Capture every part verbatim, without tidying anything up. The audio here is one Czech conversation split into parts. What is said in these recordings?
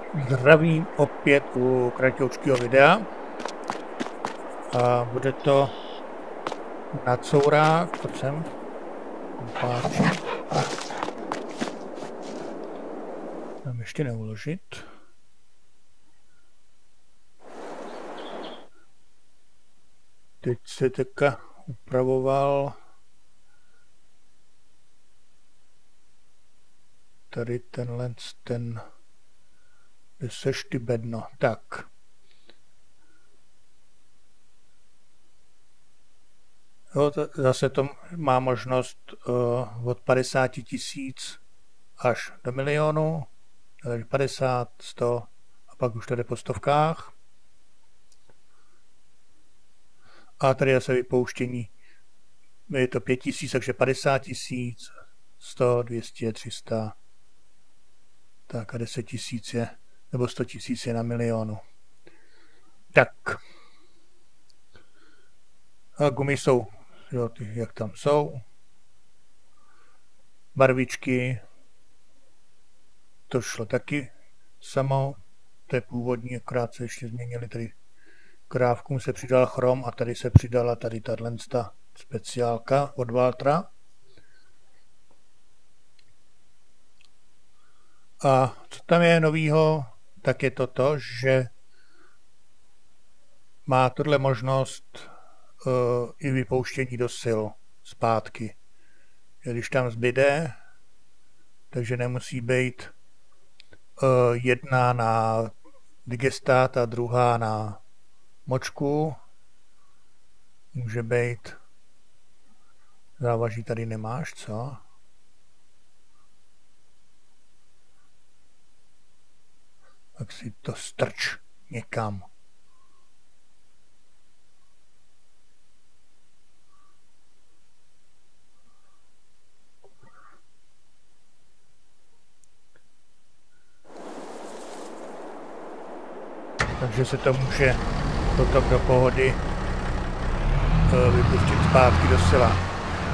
Zdravím opět u kratoučkého videa a bude to nacourák, pojď sem, kompáči. Tam ještě neuložit. Teď se teďka upravoval tady tenhle ten, kde seš ty bedno, tak. Jo, to, zase to má možnost uh, od padesát tisíc až do milionu, takže padesát, sto a pak už to jde po stovkách. A tady zase vypouštění, je to pět tisíc, takže padesát tisíc, sto, dvě stě, tři sta, tak a deset tisíc je, nebo sto tisíc je na milionu. Tak. A gumy jsou, jo, ty, jak tam jsou. Barvičky, to šlo taky samo, to je původní, akorát se ještě změnili, tady krávkům se přidal chrom a tady se přidala tady tato speciálka od Valtra. A co tam je novýho, tak je to to, že má tohle možnost uh, i vypouštění do sil zpátky. Když tam zbyde, takže nemusí být uh, jedna na digestát a druhá na močku. Může být, závaží tady nemáš, co? Tak si to strč někam. Takže se to může potom do pohody vypustit zpátky do sila.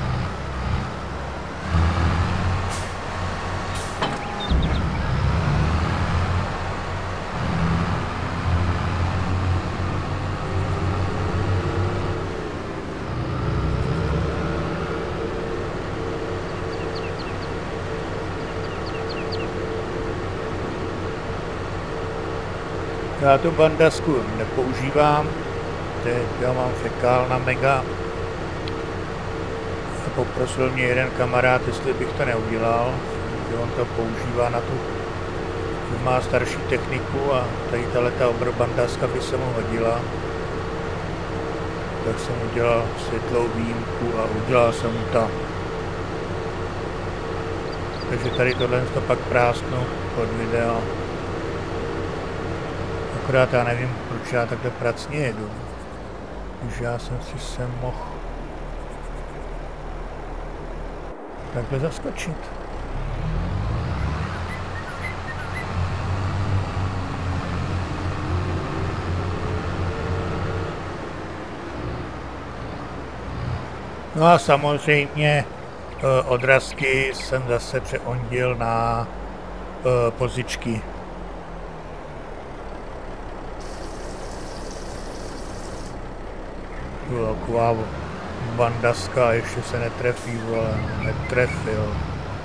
Já tu bandasku nepoužívám, teď já mám fekál na mega a poprosil mě jeden kamarád, jestli bych to neudělal, že on to používá na tu, že má starší techniku a tady tato obrobandaska by se mu hodila. Tak jsem udělal světlou výjimku a udělal jsem to. Takže tady tohle to pak prásknu pod video. Akorát já nevím, proč já takhle pracně jedu. Takže já jsem si sem mohl takhle zaskočit. No a samozřejmě odrazky jsem zase přeondil na pozičky. Taková bandaska a ještě se netrefí, ale netrefil.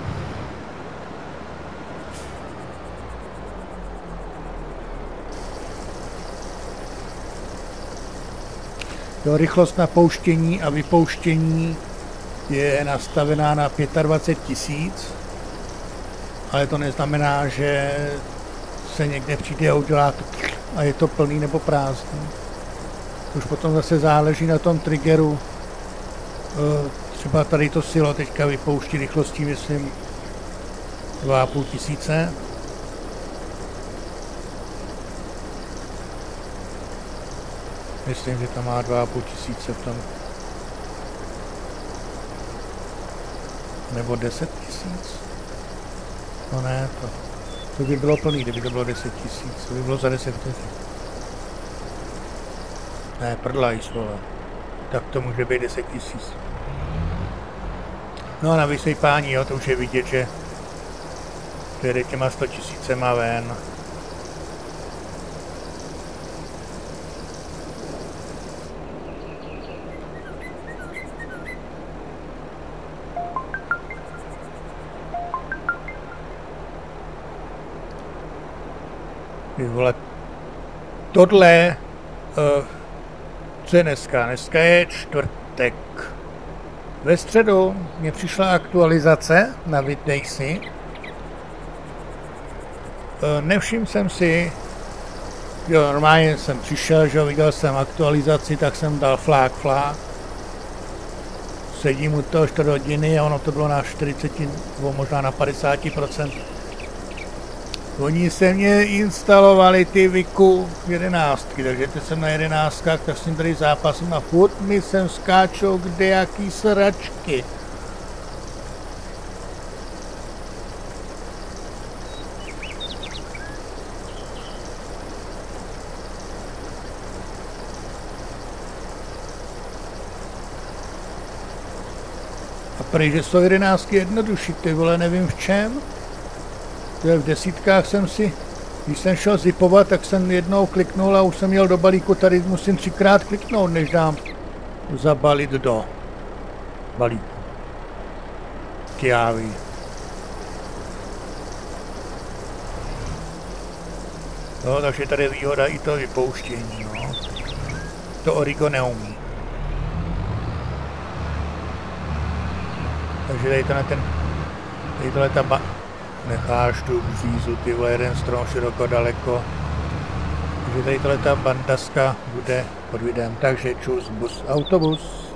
Jo, rychlost napouštění a vypouštění je nastavená na dvacet pět tisíc, ale to neznamená, že se někde přijde a udělá to a je to plný nebo prázdný. Už potom zase záleží na tom triggeru. Třeba tady to silo teďka vypouští rychlostí, myslím, dva a půl tisíce. Myslím, že to má dva a půl tisíce v tom. Nebo deset tisíc? No ne, to, to by bylo plný, kdyby to bylo deset tisíc. To by bylo za deset tisíc. Ne, prdlajs, vole. Tak to může být deset tisíc. No a na vysejpání, jo, to už je vidět, že jede těma sto tisícema ven. Ty vole, tohle, uh, co je dneska? Dneska je čtvrtek. Ve středu mě přišla aktualizace na Videjsi. Uh, nevšiml jsem si, jo, normálně jsem přišel, že viděl jsem aktualizaci, tak jsem dal flák, flák. Sedím u toho čtyři hodiny a ono to bylo na čtyřicet nebo možná na padesát procent. Oni se mě instalovali ty Viku jedenáctky, takže teď jsem na jedenáctkách, tak jsem tady zápasem a furt mi sem skáčou kde jaký sračky. A prý, že jsou jedenáctky jednodušší, ty vole, nevím v čem. To je v desítkách jsem si, když jsem šel zipovat, tak jsem jednou kliknul a už jsem jel do balíku, tady musím třikrát kliknout, než dám zabalit do balíku. Kjávy. No, takže tady je výhoda i to vypouštění, no. To Origo neumí. Takže tady tenhle ten, tady tohle ta ba... Necháš tu břízu, ty vole, jeden strom široko daleko. Takže tady tohle ta bandaska bude pod videem, takže čus, bus, autobus.